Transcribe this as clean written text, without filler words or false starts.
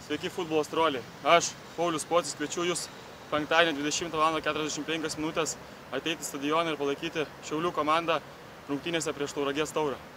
Sveiki futbolo troliai. Aš, Paulius Pocius, kviečiu Jūs penktadienį 20:45 ateiti į stadioną ir palaikyti Šiaulių komandą rungtynėse prieš Tauragės Taurą.